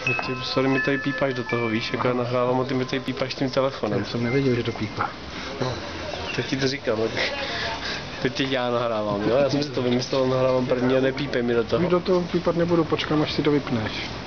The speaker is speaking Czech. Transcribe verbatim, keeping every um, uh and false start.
Ty, sorry, mi tady pípáš do toho, víš, jako já nahrávám a ty mi tady pípáš tím telefonem. Já jsem nevěděl, že to pípá. No, teď ti to říkám, tak. Teď teď já nahrávám, jo, já jsem si to vymyslel, nahrávám první a nepípej mi do toho. Už do toho pípat nebudu, počkám, až si to vypneš.